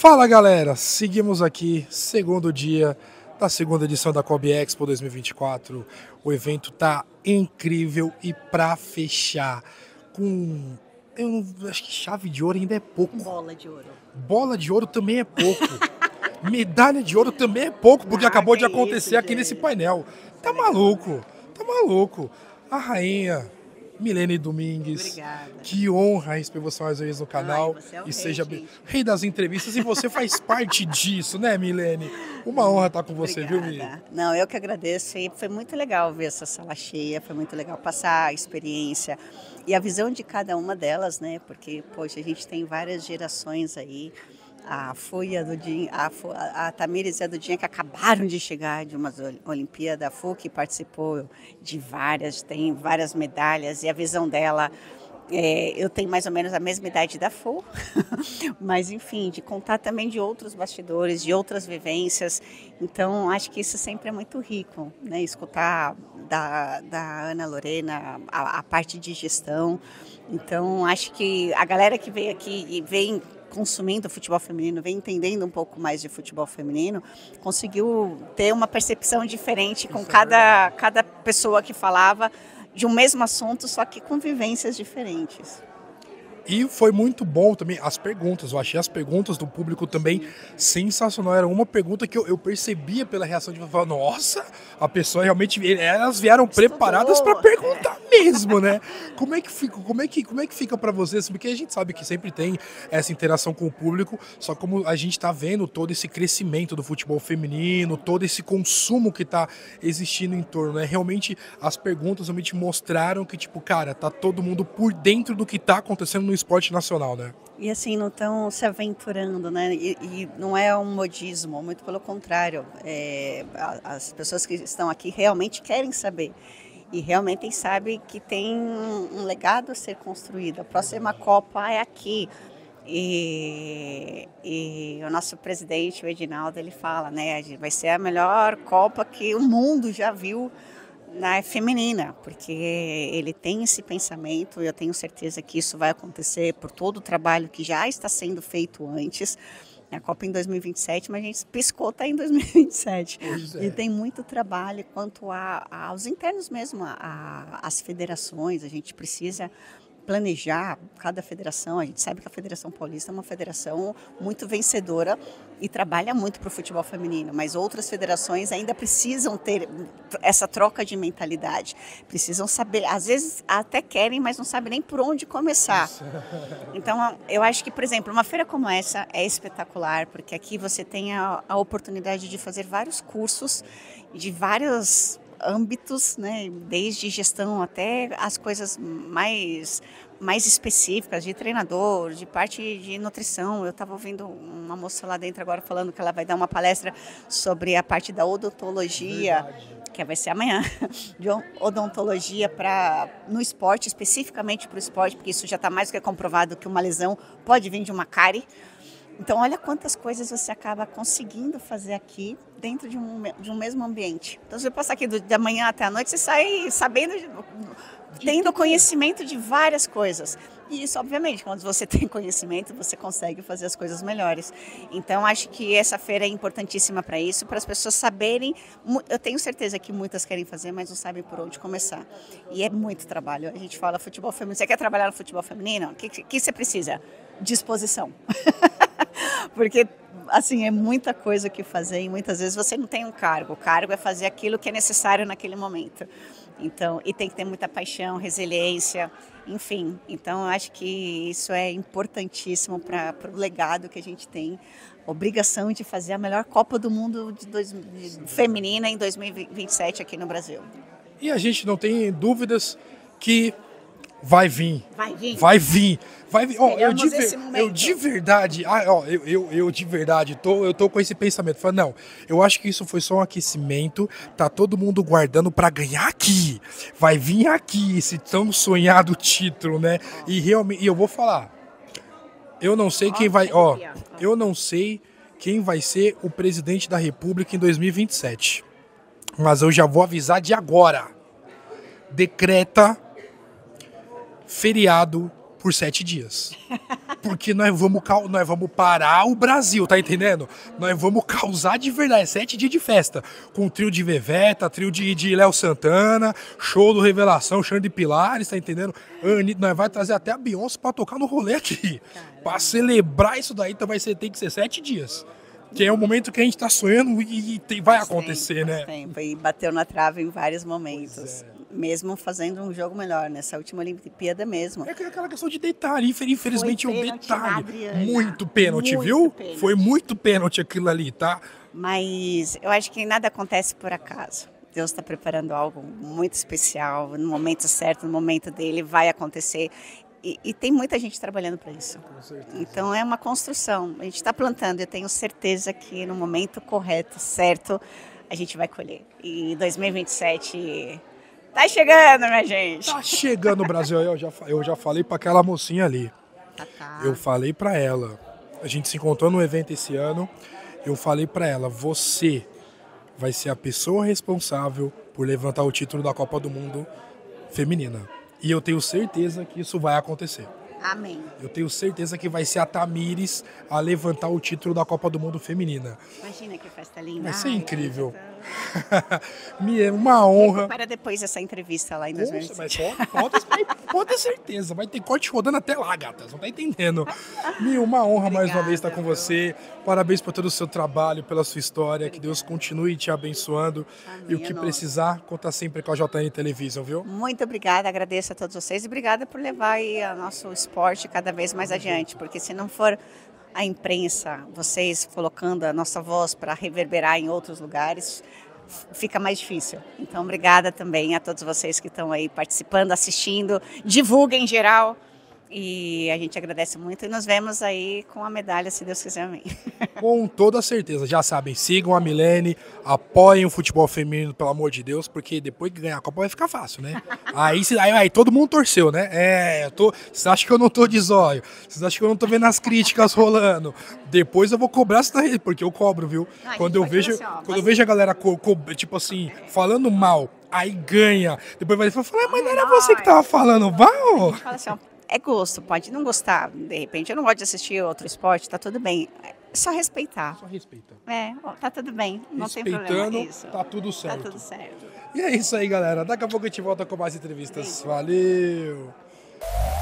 Fala galera, seguimos aqui, segundo dia da segunda edição da Kobe Expo 2024. O evento tá incrível e pra fechar com, acho que chave de ouro ainda é pouco. Bola de ouro. Bola de ouro também é pouco. Medalha de ouro também é pouco, porque acabou de acontecer isso, aqui gente. nesse painel. Tá maluco, tá maluco. A rainha Milene Domingues. Obrigada. Que honra receber você mais uma vez no canal. Ai, você é o e rei, seja gente. rei das entrevistas. E você faz parte disso, né, Milene? Uma honra estar com você, viu, Milene? Obrigada. Não, eu que agradeço. E foi muito legal ver essa sala cheia, foi muito legal passar a experiência e a visão de cada uma delas, né? Porque, poxa, a gente tem várias gerações aí. A Fúia do Dinho, a Tamires e a Dudinha, que acabaram de chegar de uma Olimpíada, a Fu, que participou de várias, tem várias medalhas, e a visão dela, eu tenho mais ou menos a mesma idade da Fu, mas enfim, de contar também de outros bastidores, de outras vivências, então acho que isso sempre é muito rico, né? Escutar da Ana Lorena a parte de gestão, então acho que a galera que veio aqui e vem consumindo futebol feminino, vem entendendo um pouco mais de futebol feminino, conseguiu ter uma percepção diferente com cada pessoa que falava de um mesmo assunto, só que com vivências diferentes. E foi muito bom também as perguntas. Eu achei as perguntas do público também sensacional. Era uma pergunta que eu percebia pela reação de falar, nossa, a pessoa realmente, elas vieram preparadas para perguntar mesmo, né? Como é que fica para vocês? Porque a gente sabe que sempre tem essa interação com o público, só como a gente tá vendo todo esse crescimento do futebol feminino, todo esse consumo que tá existindo em torno, né? Realmente as perguntas realmente mostraram que, tipo, cara, tá todo mundo por dentro do que tá acontecendo no esporte nacional, né? E assim, não estão se aventurando, né? E não é um modismo, muito pelo contrário. As pessoas que estão aqui realmente querem saber. E realmente sabem que tem um legado a ser construído. A próxima Copa é aqui. E o nosso presidente, o Edinaldo, ele fala, né? Vai ser a melhor Copa que o mundo já viu na feminina, porque ele tem esse pensamento e eu tenho certeza que isso vai acontecer por todo o trabalho que já está sendo feito antes. A Copa em 2027, mas a gente piscou, está em 2027. E tem muito trabalho quanto aos internos mesmo, às federações, a gente precisa planejar cada federação. A gente sabe que a Federação Paulista é uma federação muito vencedora e trabalha muito para o futebol feminino, mas outras federações ainda precisam ter essa troca de mentalidade. Precisam saber, às vezes até querem, mas não sabem nem por onde começar. Então, eu acho que, por exemplo, uma feira como essa é espetacular, porque aqui você tem a oportunidade de fazer vários cursos de vários âmbitos, né, desde gestão até as coisas mais específicas de treinador, de parte de nutrição. Eu estava ouvindo uma moça lá dentro agora falando que ela vai dar uma palestra sobre a parte da odontologia. Verdade. Que vai ser amanhã, de odontologia no esporte, especificamente para o esporte, porque isso já está mais do que comprovado que uma lesão pode vir de uma cárie. Então, olha quantas coisas você acaba conseguindo fazer aqui dentro de um mesmo ambiente. Então, se você passar aqui da manhã até a noite, você sai sabendo, tendo conhecimento de várias coisas. E isso, obviamente, quando você tem conhecimento, você consegue fazer as coisas melhores. Então, acho que essa feira é importantíssima para isso, para as pessoas saberem. Eu tenho certeza que muitas querem fazer, mas não sabem por onde começar. E é muito trabalho. A gente fala futebol feminino. Você quer trabalhar no futebol feminino? O que você precisa? Disposição. Porque, assim, é muita coisa que fazer e muitas vezes você não tem um cargo. O cargo é fazer aquilo que é necessário naquele momento. Então, e tem que ter muita paixão, resiliência, enfim. Então, eu acho que isso é importantíssimo para o legado que a gente tem. Obrigação de fazer a melhor Copa do Mundo feminina em 2027 aqui no Brasil. E a gente não tem dúvidas que vai vir. Vai vir. Vai vir. Vai vir. Oh, eu de verdade, eu tô com esse pensamento. Falei, não, eu acho que isso foi só um aquecimento, tá todo mundo guardando pra ganhar aqui. Vai vir aqui esse tão sonhado título, né? E realmente, eu vou falar, eu não sei quem vai, eu não sei quem vai ser o presidente da República em 2027. Mas eu já vou avisar de agora. Decreta feriado por 7 dias. Porque nós vamos parar o Brasil, tá entendendo? Nós vamos causar de verdade. 7 dias de festa. Com trio de Veveta, trio de Léo Santana, show do Revelação, show de Pilares, tá entendendo? Nós vai trazer até a Beyoncé pra tocar no rolê aqui. Pra celebrar isso daí, então tem que ser 7 dias. Que é o momento que a gente tá sonhando e vai acontecer, né? Tempo. E bateu na trave em vários momentos. Mesmo fazendo um jogo melhor, nessa última Olimpíada mesmo. É aquela questão de detalhe, infelizmente é um detalhe. Adriana. Muito pênalti, viu? Pênalti. Foi muito pênalti aquilo ali, tá? Mas eu acho que nada acontece por acaso. Deus está preparando algo muito especial, no momento certo, no momento dele, vai acontecer. E tem muita gente trabalhando para isso. Com certeza. Então é uma construção. A gente está plantando, eu tenho certeza que no momento correto, certo, a gente vai colher. E 2027 tá chegando, minha gente. Tá chegando o Brasil. Eu já falei para aquela mocinha ali. Tá. Eu falei para ela. A gente se encontrou no evento esse ano. Eu falei para ela, você vai ser a pessoa responsável por levantar o título da Copa do Mundo feminina. E eu tenho certeza que isso vai acontecer. Amém. Eu tenho certeza que vai ser a Tamires a levantar o título da Copa do Mundo feminina. Imagina que festa linda. Vai ser incrível. É uma honra. Para depois dessa entrevista lá em Nossa, 2027. mas pode ter certeza. Vai ter corte rodando até lá, gata. Você não tá entendendo. Uma honra mais uma vez estar com você. Parabéns por todo o seu trabalho, pela sua história. Que Deus continue te abençoando. Amém, E o que precisar, conta sempre com a JN Television, viu? Muito obrigada, agradeço a todos vocês e obrigada por levar aí o nosso esporte cada vez mais adiante, porque se não for a imprensa, vocês colocando a nossa voz para reverberar em outros lugares, fica mais difícil. Então, obrigada também a todos vocês que estão aí participando, assistindo, divulguem em geral. E a gente agradece muito e nos vemos aí com a medalha, se Deus quiser, amém. Com toda certeza. Já sabem, sigam a Milene, apoiem o futebol feminino, pelo amor de Deus, porque depois que ganhar a Copa vai ficar fácil, né? Aí todo mundo torceu, né? Vocês acham que eu não tô de zóio? Vocês acham que eu não tô vendo as críticas rolando? Depois eu vou cobrar isso daí, porque eu cobro, viu? Quando eu vejo a galera, tipo assim, falando mal, aí ganha. Depois vai falar, mas não era você que tava falando mal? Fala assim, ó, é gosto, pode não gostar, de repente eu não gosto de assistir outro esporte, tá tudo bem. É só respeitar. Só respeita. Tá tudo bem, não tem problema. Respeitando, Isso. tá tudo certo. Tá tudo certo. E é isso aí, galera. Daqui a pouco a gente volta com mais entrevistas. Valeu!